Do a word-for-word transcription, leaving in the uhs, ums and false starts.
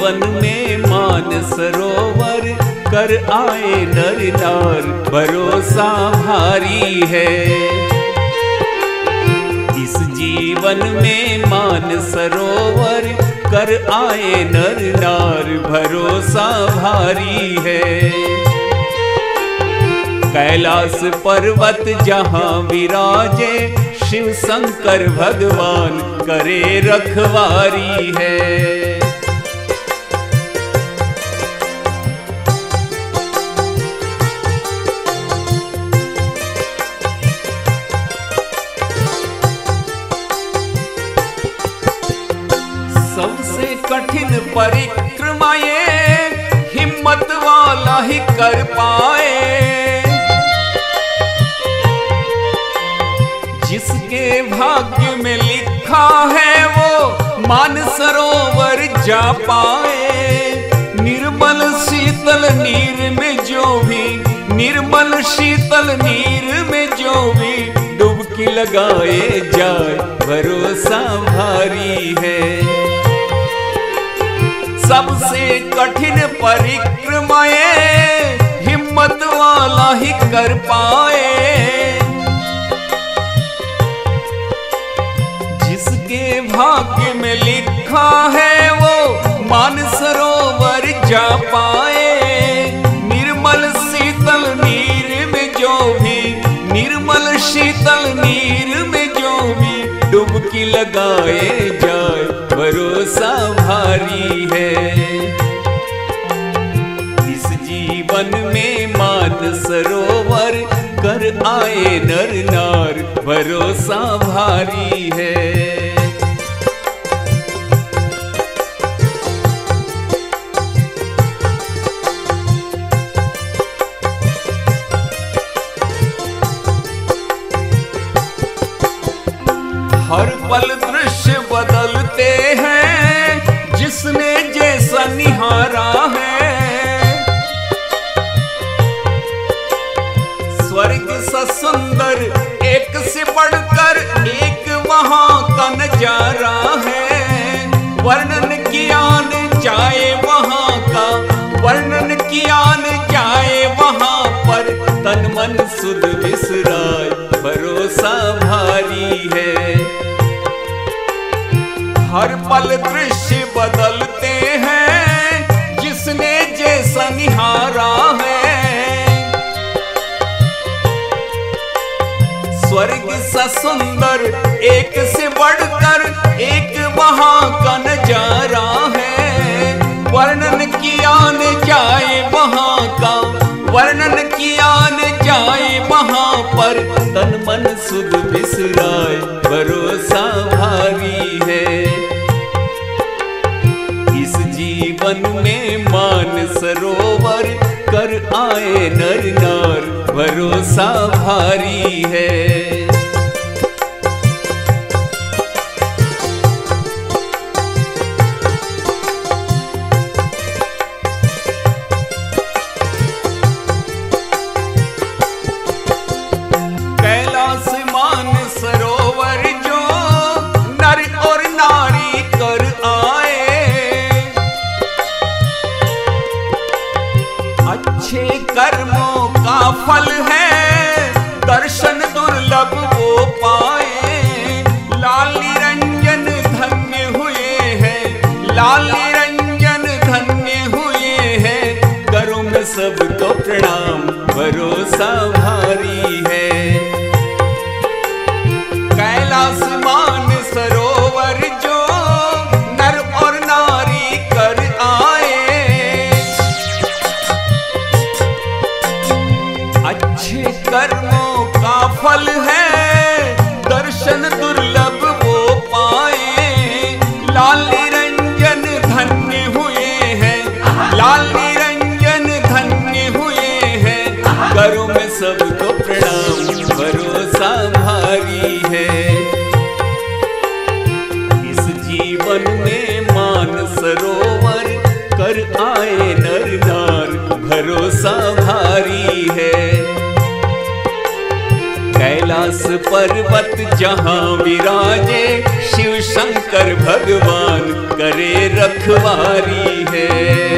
जीवन में मान सरोवर कर आए नर नार, भरोसा भारी है। इस जीवन में मान सरोवर कर आए नर नार, भरोसा भारी है। कैलाश पर्वत जहाँ विराजे शिव शंकर भगवान, करे रखवारी है। सबसे कठिन परिक्रमा ये हिम्मत वाला ही कर पाए। जिसके भाग्य में लिखा है वो मानसरोवर जा पाए। निर्मल शीतल नीर में जो भी, निर्मल शीतल नीर में जो भी डुबकी लगाए जाए, भरोसा भारी है। सबसे कठिन परिक्रमा ये हिम्मत वाला ही कर पाए। जिसके भाग्य में लिखा है वो मानसरोवर जा पाए। निर्मल शीतल नीर में जो भी, निर्मल शीतल नीर में जो भी डुबकी लगाए जाए, भरोसा भारी है। इस जीवन में मान सरोवर कर आए नर नार, भरोसा भारी है। हर पल दृश्य बदलते हैं, जिसने जैसा निहारा है। स्वर्ग सा सुंदर एक से बढ़कर एक वहां का नजारा है। वर्णन किया न जाए वहां का, वर्णन किया न जाए वहां पर, तन मन सुध विसराए, भरोसा भारी है। हर पल दृश्य बदलते हैं, जिसने जैसा निहारा है। स्वर्ग सा सुंदर एक से बढ़कर एक वहां का नजारा है। वर्णन किया न जाए वहां का, वर्णन किया न जाए वहां पर, तन मन सुध बिसराए, भरोसा भारी है। इस जीवन में मान सरोवर कर आए नर नार, भरोसा भारी है। अच्छे कर्मों का फल है, दर्शन दुर्लभ वो पाए। लाल निरंजन धन्य हुए हैं, लाल निरंजन धन्य हुए हैं। करो मैं सबको प्रणाम, भरोसा भारी है। कैलाश मान सरोवर जो नर और नारी कर आए। अच्छे कर्मों का फल है, दर्शन दुर्लभ वो पाए। लाल निरंजन धन्य हुए हैं, लाल निरंजन धन्य हुए हैं। करो मैं सबको प्रणाम, भरोसा भारी है। इस जीवन में मान सरोवर कर आए नर नार, भरोसा भारी है। कैलाश पर्वत जहाँ विराजे, शिव शंकर भगवान करे रखवारी है।